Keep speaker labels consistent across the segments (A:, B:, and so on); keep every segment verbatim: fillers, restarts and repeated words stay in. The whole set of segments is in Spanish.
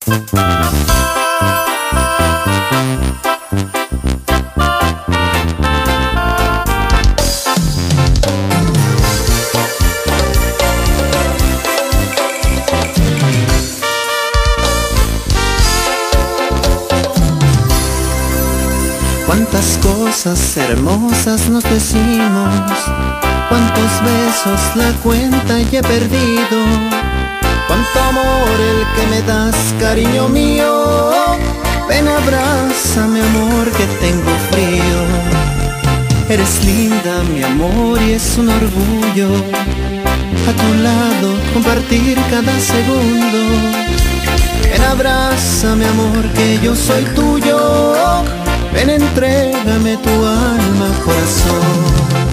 A: Cuántas cosas hermosas nos decimos, cuántos besos la cuenta y he perdido. Cuánto amor el que me das, cariño mío. Ven, abrázame, amor, que tengo frío. Eres linda, mi amor, y es un orgullo a tu lado compartir cada segundo. Ven, abrázame, amor, que yo soy tuyo. Ven, entrégame tu alma, corazón.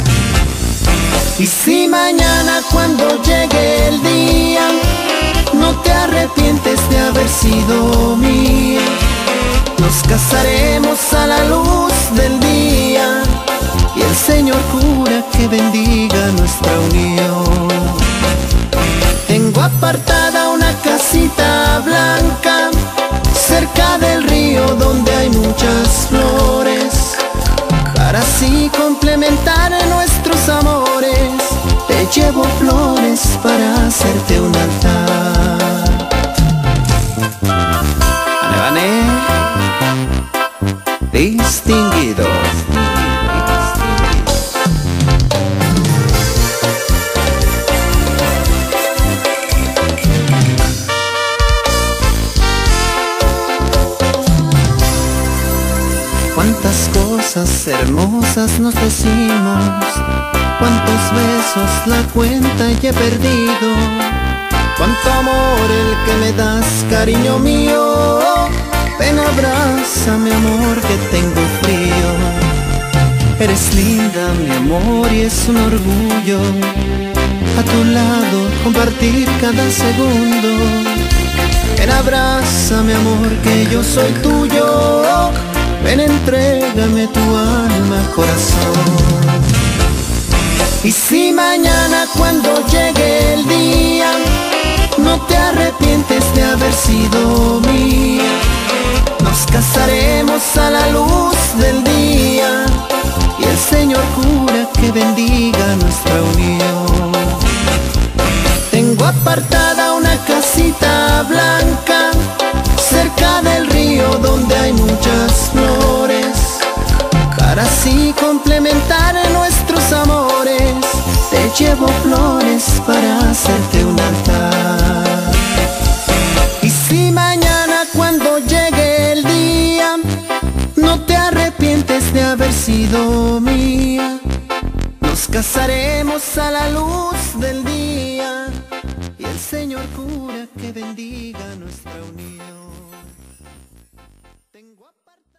A: Y si mañana cuando llegue el día no te arrepientes de haber sido mía, nos casaremos a la luz del día y el Señor jura que bendiga nuestra unión. Tengo apartada una casita blanca cerca del río donde hay muchas flores, para así complementar nuestros amores. Te llevo flores para hacerte un altar. Vane, vane, distinguido. Cuántas cosas hermosas nos decimos, cuántos besos la cuenta y he perdido. Cuánto amor el que me das, cariño mío. Ven, abrázame, amor, que tengo frío. Eres linda, mi amor, y es un orgullo a tu lado compartir cada segundo. Ven, abrázame, amor, que yo soy tuyo. Ven, entrégame tu alma, corazón. Y si mañana cuando llegue el día no te arrepientes de haber sido mía, nos casaremos a la luz del día y el Señor jura que bendiga nuestra unión. Tengo apartada una casita blanca cerca del río donde hay muchas flores, para así complementar nuestros amores. Te llevo flores para hacerte un altar. Y si mañana cuando llegue el día no te arrepientes de haber sido mía, nos casaremos a la luz del día y el Señor jura que bendiga nuestra unión. Tengo apartado